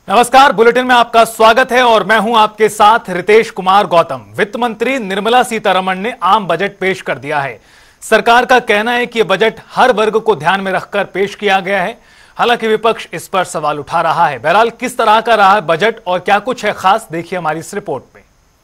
नमस्कार, बुलेटिन में आपका स्वागत है और मैं हूं आपके साथ रितेश कुमार गौतम। वित्त मंत्री निर्मला सीतारमण ने आम बजट पेश कर दिया है। सरकार का कहना है कि यह बजट हर वर्ग को ध्यान में रखकर पेश किया गया है। हालांकि विपक्ष इस पर सवाल उठा रहा है। बहरहाल किस तरह का रहा है बजट और क्या कुछ है खास, देखिए हमारी इस रिपोर्ट में।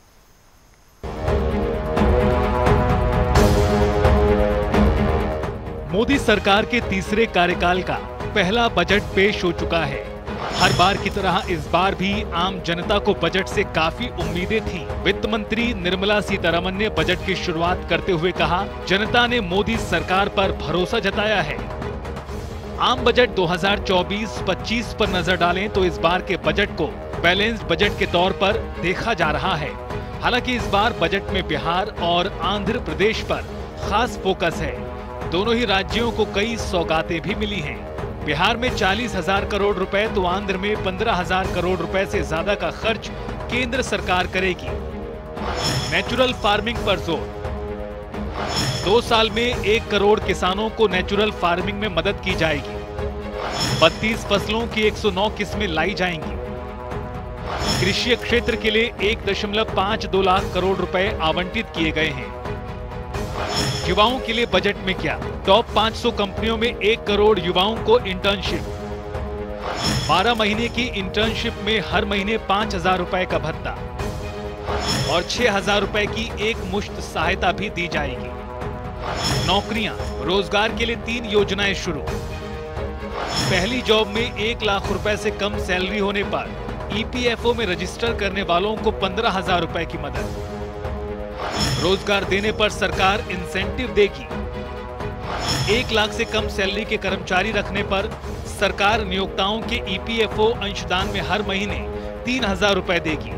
मोदी सरकार के तीसरे कार्यकाल का पहला बजट पेश हो चुका है। हर बार की तरह इस बार भी आम जनता को बजट से काफी उम्मीदें थीं। वित्त मंत्री निर्मला सीतारमण ने बजट की शुरुआत करते हुए कहा, जनता ने मोदी सरकार पर भरोसा जताया है। आम बजट 2024-25 पर नजर डालें तो इस बार के बजट को बैलेंस्ड बजट के तौर पर देखा जा रहा है। हालांकि इस बार बजट में बिहार और आंध्र प्रदेश पर खास फोकस है। दोनों ही राज्यों को कई सौगातें भी मिली हैं। बिहार में 40,000 करोड़ रुपए तो आंध्र में 15,000 करोड़ रुपए से ज्यादा का खर्च केंद्र सरकार करेगी। नेचुरल फार्मिंग पर जोर। 2 साल में 1 करोड़ किसानों को नेचुरल फार्मिंग में मदद की जाएगी। 32 फसलों की 109 किस्में लाई जाएंगी। कृषि क्षेत्र के लिए 1.52 लाख करोड़ रुपए आवंटित किए गए हैं। युवाओं के लिए बजट में क्या? टॉप 500 कंपनियों में 1 करोड़ युवाओं को इंटर्नशिप। 12 महीने की इंटर्नशिप में हर महीने 5,000 रुपए का भत्ता और 6,000 रुपए की एक मुश्त सहायता भी दी जाएगी। नौकरियां, रोजगार के लिए 3 योजनाएं शुरू। पहली जॉब में 1 लाख रुपए से कम सैलरी होने पर ईपीएफओ में रजिस्टर करने वालों को 15,000 रुपए की मदद। रोजगार देने पर सरकार इंसेंटिव देगी। 1 लाख से कम सैलरी के कर्मचारी रखने पर सरकार नियोक्ताओं के ईपीएफओ अंशदान में हर महीने 3,000 रुपए देगी।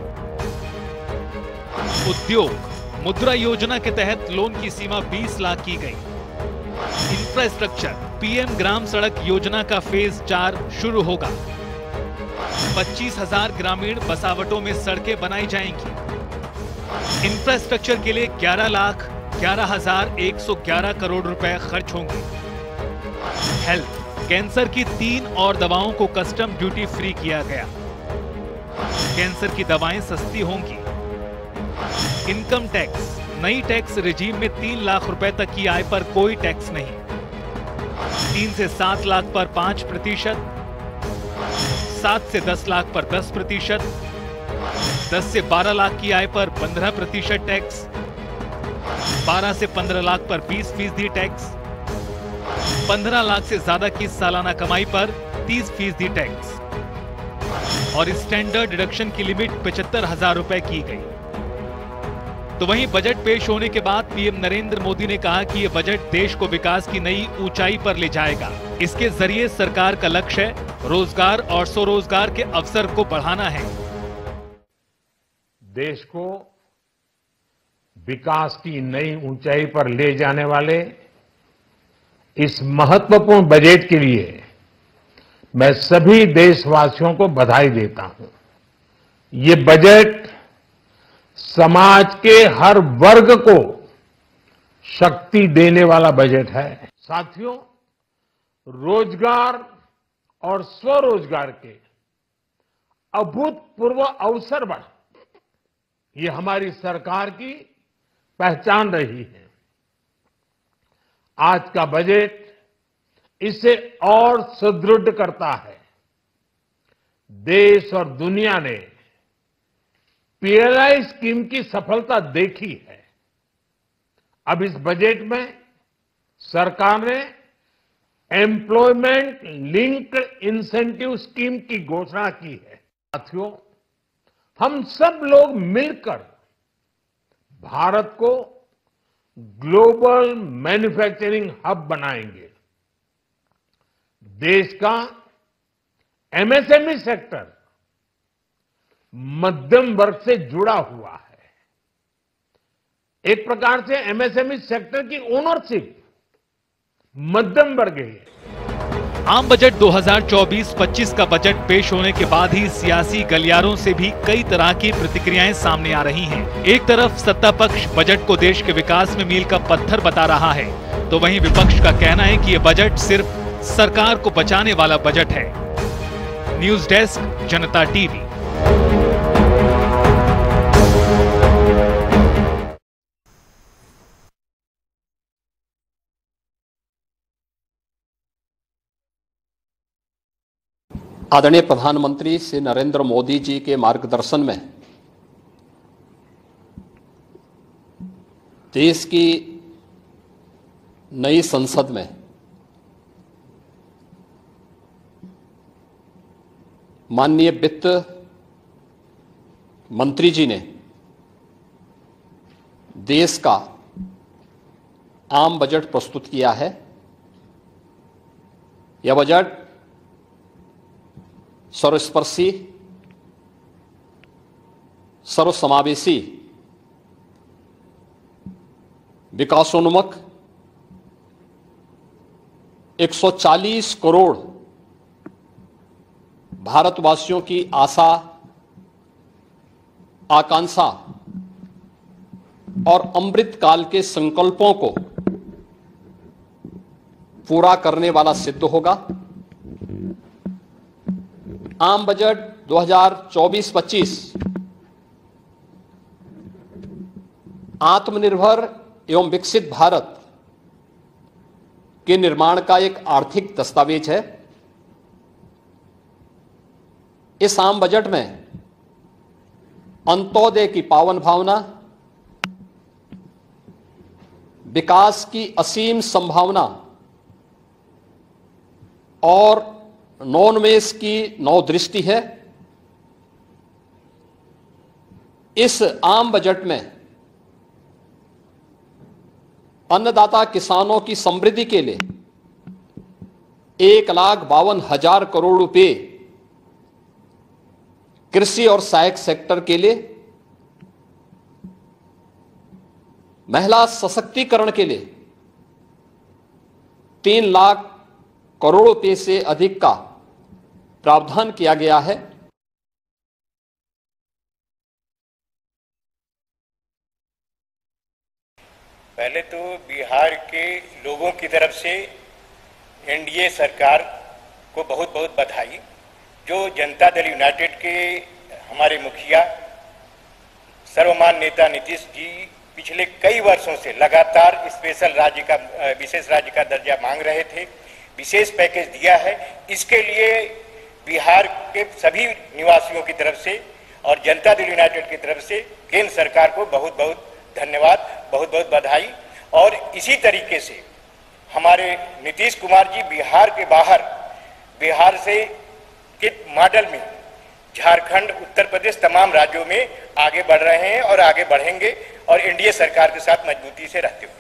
उद्योग, मुद्रा योजना के तहत लोन की सीमा 20 लाख की गई। इंफ्रास्ट्रक्चर, पीएम ग्राम सड़क योजना का फेज 4 शुरू होगा। 25,000 ग्रामीण बसावटों में सड़कें बनाई जाएंगी। इंफ्रास्ट्रक्चर के लिए 11,11,111 करोड़ रुपए खर्च होंगे। हेल्थ, कैंसर की 3 और दवाओं को कस्टम ड्यूटी फ्री किया गया। कैंसर की दवाएं सस्ती होंगी। इनकम टैक्स, नई टैक्स रिजीम में 3 लाख रुपए तक की आय पर कोई टैक्स नहीं। 3 से 7 लाख पर 5%, 7 से 10 लाख पर 10%, 10 से 12 लाख की आय पर 15% टैक्स, 12 से 15 लाख पर 20% टैक्स, 15 लाख से ज्यादा की सालाना कमाई पर 30% टैक्स और स्टैंडर्ड डिडक्शन की लिमिट 75,000 रुपए की गई। तो वहीं बजट पेश होने के बाद पीएम नरेंद्र मोदी ने कहा कि यह बजट देश को विकास की नई ऊंचाई पर ले जाएगा। इसके जरिए सरकार का लक्ष्य है रोजगार और स्वरोजगार के अवसर को बढ़ाना है। देश को विकास की नई ऊंचाई पर ले जाने वाले इस महत्वपूर्ण बजट के लिए मैं सभी देशवासियों को बधाई देता हूं। ये बजट समाज के हर वर्ग को शक्ति देने वाला बजट है। साथियों, रोजगार और स्वरोजगार के अभूतपूर्व अवसर बढ़, ये हमारी सरकार की पहचान रही है। आज का बजट इसे और सुदृढ़ करता है। देश और दुनिया ने पीएलआई स्कीम की सफलता देखी है। अब इस बजट में सरकार ने एम्प्लॉयमेंट लिंक्ड इंसेंटिव स्कीम की घोषणा की है। साथियों, हम सब लोग मिलकर भारत को ग्लोबल मैन्युफैक्चरिंग हब बनाएंगे। देश का एमएसएमई सेक्टर मध्यम वर्ग से जुड़ा हुआ है। एक प्रकार से एमएसएमई सेक्टर की ओनरशिप मध्यम वर्ग है। आम बजट 2024-25 का बजट पेश होने के बाद ही सियासी गलियारों से भी कई तरह की प्रतिक्रियाएं सामने आ रही हैं। एक तरफ सत्ता पक्ष बजट को देश के विकास में मील का पत्थर बता रहा है, तो वहीं विपक्ष का कहना है कि यह बजट सिर्फ सरकार को बचाने वाला बजट है। News desk, Janta TV. आदरणीय प्रधानमंत्री श्री नरेंद्र मोदी जी के मार्गदर्शन में देश की नई संसद में माननीय वित्त मंत्री जी ने देश का आम बजट प्रस्तुत किया है। यह बजट सर्वस्पर्शी, सर्वसमावेशी, विकासोन्मुख 140 करोड़ भारतवासियों की आशा, आकांक्षा और अमृत काल के संकल्पों को पूरा करने वाला सिद्ध होगा। आम बजट 2024-25 आत्मनिर्भर एवं विकसित भारत के निर्माण का एक आर्थिक दस्तावेज है। इस आम बजट में अंत्योदय की पावन भावना, विकास की असीम संभावना और नवोन्मेष की नवदृष्टि है। इस आम बजट में अन्नदाता किसानों की समृद्धि के लिए 1,52,000 करोड़ रुपए, कृषि और सहायक सेक्टर के लिए, महिला सशक्तिकरण के लिए 3 लाख करोड़ रुपए से अधिक का प्रावधान किया गया है। पहले तो बिहार के लोगों की तरफ से एनडीए सरकार को बहुत बहुत बधाई। जो जनता दल यूनाइटेड के हमारे मुखिया सर्वमान्य नेता नीतीश जी पिछले कई वर्षों से लगातार स्पेशल राज्य का, विशेष राज्य का दर्जा मांग रहे थे, विशेष पैकेज दिया है। इसके लिए बिहार के सभी निवासियों की तरफ से और जनता दल यूनाइटेड की तरफ से केंद्र सरकार को बहुत बहुत धन्यवाद, बहुत बहुत बधाई। और इसी तरीके से हमारे नीतीश कुमार जी बिहार के बाहर, बिहार से के मॉडल में झारखंड, उत्तर प्रदेश, तमाम राज्यों में आगे बढ़ रहे हैं और आगे बढ़ेंगे और एनडीए सरकार के साथ मजबूती से रहते हुए।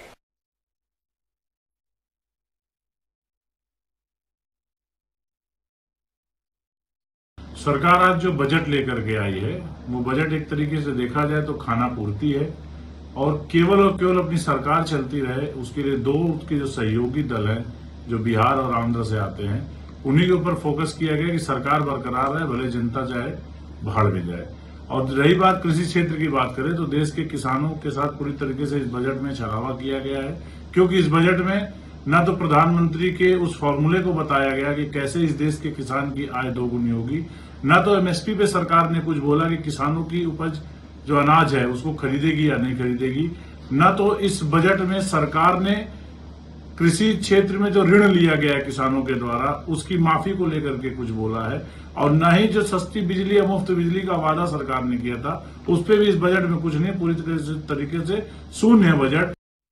सरकार आज जो बजट लेकर के आई है, वो बजट एक तरीके से देखा जाए तो खाना पूर्ति है और केवल अपनी सरकार चलती रहे, उसके लिए दो उसके जो सहयोगी दल हैं जो बिहार और आंध्र से आते हैं, उन्हीं के ऊपर फोकस किया गया कि सरकार बरकरार रहे, भले जनता चाहे भाड़ में जाए। और रही बात कृषि क्षेत्र की बात करें तो देश के किसानों के साथ पूरी तरीके से इस बजट में छलावा किया गया है, क्योंकि इस बजट में न तो प्रधानमंत्री के उस फॉर्मूले को बताया गया कि कैसे इस देश के किसान की आय दोगुनी होगी, न तो एमएसपी पे सरकार ने कुछ बोला कि किसानों की उपज जो अनाज है उसको खरीदेगी या नहीं खरीदेगी, न तो इस बजट में सरकार ने कृषि क्षेत्र में जो ऋण लिया गया है किसानों के द्वारा उसकी माफी को लेकर के कुछ बोला है, और न ही जो सस्ती बिजली या मुफ्त बिजली का वादा सरकार ने किया था उस पर भी इस बजट में कुछ नहीं, पूरी तरीके से शून्य है बजट।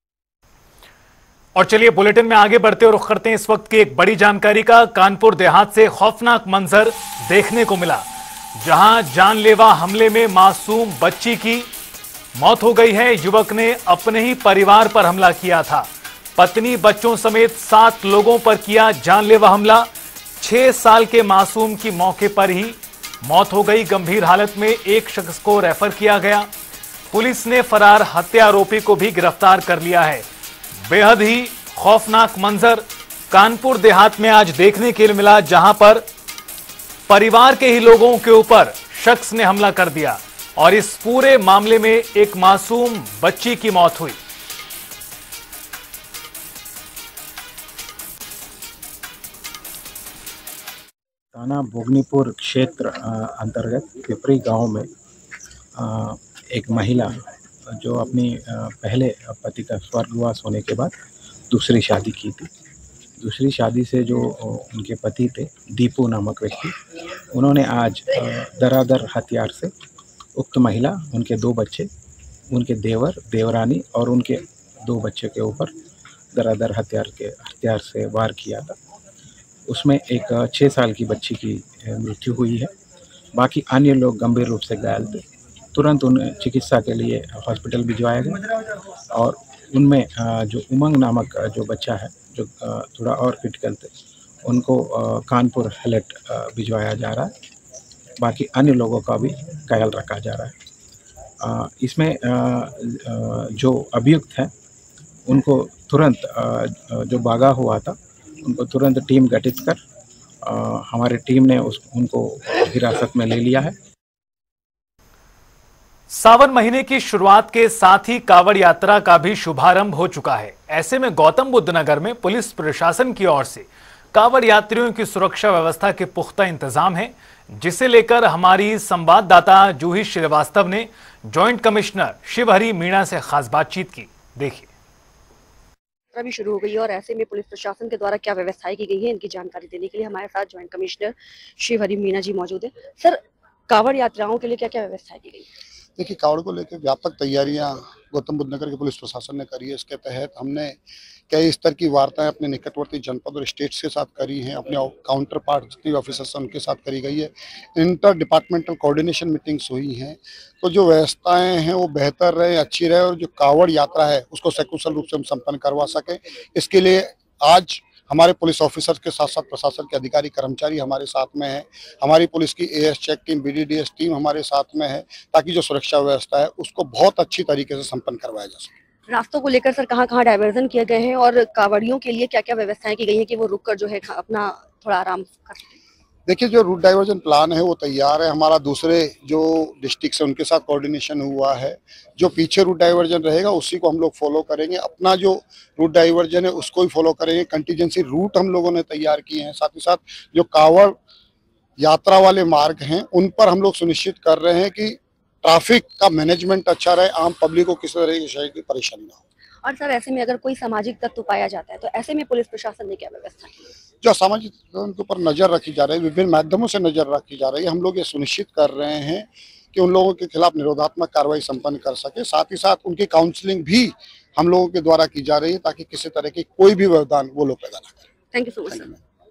और चलिए बुलेटिन में आगे बढ़ते और रुख करते हैं इस वक्त की एक बड़ी जानकारी का। कानपुर देहात से खौफनाक मंजर देखने को मिला, जहां जानलेवा हमले में मासूम बच्ची की मौत हो गई है। युवक ने अपने ही परिवार पर हमला किया था, पत्नी बच्चों समेत 7 लोगों पर किया जानलेवा हमला। 6 साल के मासूम की मौके पर ही मौत हो गई। गंभीर हालत में एक शख्स को रेफर किया गया। पुलिस ने फरार हत्या आरोपी को भी गिरफ्तार कर लिया है। बेहद ही खौफनाक मंजर कानपुर देहात में आज देखने के लिए मिला, जहां पर परिवार के ही लोगों के ऊपर शख्स ने हमला कर दिया और इस पूरे मामले में एक मासूम बच्ची की मौत हुई। थाना भोगनीपुर क्षेत्र अंतर्गत पिपरी गांव में एक महिला जो अपनी पहले पति का स्वर्गवास होने के बाद दूसरी शादी की थी। दूसरी शादी से जो उनके पति थे दीपू नामक व्यक्ति, उन्होंने आज दरादर हथियार से उक्त महिला, उनके 2 बच्चे, उनके देवर देवरानी और उनके 2 बच्चे के ऊपर दरादर हथियार से वार किया था। उसमें एक 6 साल की बच्ची की मृत्यु हुई है। बाकी अन्य लोग गंभीर रूप से घायल थे। तुरंत उन्हें चिकित्सा के लिए हॉस्पिटल भिजवाया गया और उनमें जो उमंग नामक जो बच्चा है जो थोड़ा और क्रिटिकल थे, उनको कानपुर हेलेट भिजवाया जा रहा है। बाकी अन्य लोगों का भी ख्याल रखा जा रहा है। इसमें जो अभियुक्त हैं उनको तुरंत जो भागा हुआ था उनको तुरंत टीम गठित कर हमारी टीम ने उनको हिरासत में ले लिया है। सावन महीने की शुरुआत के साथ ही कांवड़ यात्रा का भी शुभारंभ हो चुका है। ऐसे में गौतम बुद्ध नगर में पुलिस प्रशासन की ओर से कांवड़ यात्रियों की सुरक्षा व्यवस्था के पुख्ता इंतजाम है, जिसे लेकर हमारी संवाददाता जूही श्रीवास्तव ने जॉइंट कमिश्नर शिवहरी मीणा से खास बातचीत की। देखिए। भी शुरू हो गई है और ऐसे में पुलिस प्रशासन के द्वारा क्या व्यवस्थाएं की गई है, इनकी जानकारी देने के लिए हमारे साथ जॉइंट कमिश्नर शिवहरी मीणा जी मौजूद है। सर, कांवड़ यात्राओं के लिए क्या क्या व्यवस्थाएं की गई? देखिए, कांवड़ को लेकर व्यापक तैयारियां गौतम बुद्ध नगर के पुलिस प्रशासन ने करी है। इसके तहत हमने कई स्तर की वार्ताएं अपने निकटवर्ती जनपद और स्टेट्स के साथ करी हैं। अपने काउंटर पार्ट जितने भी ऑफिसर्स हैं उनके साथ करी गई है। इंटर डिपार्टमेंटल कोऑर्डिनेशन मीटिंग्स हुई हैं, तो जो व्यवस्थाएं हैं वो बेहतर रहे, अच्छी रहे और जो कांवड़ यात्रा है उसको सकुशल रूप से हम संपन्न करवा सकें। इसके लिए आज हमारे पुलिस ऑफिसर्स के साथ साथ प्रशासन के अधिकारी कर्मचारी हमारे साथ में है। हमारी पुलिस की AS check team, BDDS team हमारे साथ में है, ताकि जो सुरक्षा व्यवस्था है उसको बहुत अच्छी तरीके से संपन्न करवाया जा सके। रास्तों को लेकर सर कहाँ डायवर्जन किए गए हैं और कांवड़ियों के लिए क्या क्या व्यवस्थाएं की गई है कि वो रुककर जो है अपना थोड़ा आराम कर सकें? देखिए, जो रूट डाइवर्जन प्लान है वो तैयार है। हमारा दूसरे जो डिस्ट्रिक्ट है उनके साथ कोऑर्डिनेशन हुआ है। जो पीछे रूट डाइवर्जन रहेगा उसी को हम लोग फॉलो करेंगे। अपना जो रूट डाइवर्जन है उसको ही फॉलो करेंगे। कंटीजेंसी रूट हम लोगों ने तैयार किए हैं। साथ ही साथ जो कांवड़ यात्रा वाले मार्ग हैं उन पर हम लोग सुनिश्चित कर रहे हैं कि ट्रैफिक का मैनेजमेंट अच्छा रहे, आम पब्लिक को किसी तरह की परेशानी ना हो। और सर, ऐसे में अगर कोई सामाजिक तत्व पाया जाता है तो ऐसे में पुलिस प्रशासन ने क्या व्यवस्था की? जो सामाजिक उनके ऊपर नजर रखी जा रही है, विभिन्न माध्यमों से नजर रखी जा रही है। हम लोग ये सुनिश्चित कर रहे हैं कि उन लोगों के खिलाफ निरोधात्मक कार्रवाई संपन्न कर सके। साथ ही साथ उनकी काउंसलिंग भी हम लोगों के द्वारा की जा रही है, ताकि किसी तरह की कोई भी व्यवधान वो लोग पैदा न करें। Thank you so much.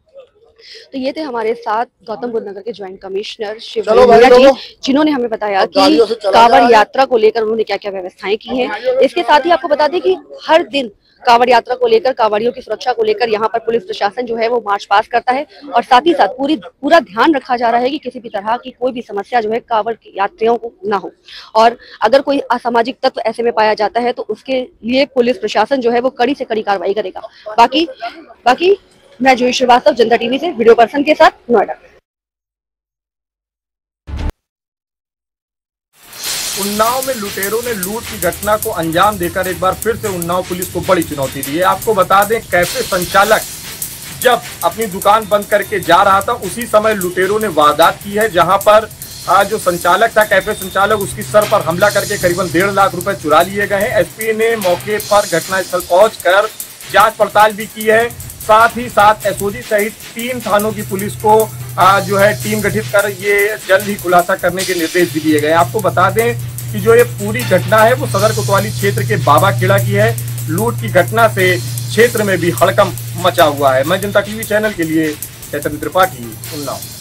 तो ये थे हमारे साथ गौतम बुद्ध नगर के ज्वाइंट कमिश्नर शिवहरी मीणा जी, जिन्होंने हमें बताया कि कांवड़ यात्रा को लेकर उन्होंने क्या क्या व्यवस्थाएं की हैं। इसके साथ ही आपको बता दें कि हर दिन कांवड़ यात्रा को लेकर, कांवड़ियों की सुरक्षा को लेकर यहाँ पर पुलिस प्रशासन जो है वो मार्च पास करता है और साथ ही साथ पूरा ध्यान रखा जा रहा है कि किसी भी तरह की कोई भी समस्या जो है कांवड़ यात्रियों को ना हो। और अगर कोई असामाजिक तत्व ऐसे में पाया जाता है तो उसके लिए पुलिस प्रशासन जो है वो कड़ी से कड़ी कार्रवाई करेगा। बाकी मैं जूही श्रीवास्तव, जनता टीवी से वीडियो पर्सन के साथ, नोएडा। उन्नाव में लुटेरों ने लूट की घटना को अंजाम देकर एक बार फिर से उन्नाव पुलिस को बड़ी चुनौती दी है। आपको बता दें, कैफे संचालक जब अपनी दुकान बंद करके जा रहा था उसी समय लुटेरों ने वारदात की है, जहां पर जो संचालक था, कैफे संचालक, उसकी सर पर हमला करके करीबन 1.5 लाख रुपए चुरा लिए गए हैं। एसपी ने मौके पर घटनास्थल पहुंचकर जांच पड़ताल भी की है। साथ ही साथ एसओजी सहित 3 थानों की पुलिस को जो है टीम गठित कर ये जल्द ही खुलासा करने के निर्देश भी दिए गए। आपको बता दें कि जो ये पूरी घटना है वो सदर कोतवाली क्षेत्र के बाबा खेड़ा की है। लूट की घटना से क्षेत्र में भी हड़कंप मचा हुआ है। मैं जनता टीवी चैनल के लिए चैतन्य त्रिपाठी, उन्नाव।